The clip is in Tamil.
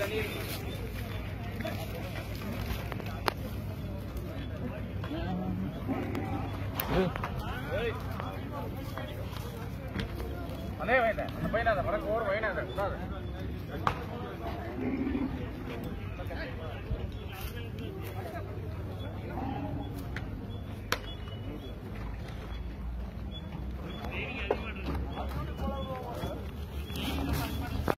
அதே வைந்த அந்த பையனாத மறக்க ஓர் வைனாத கூடாது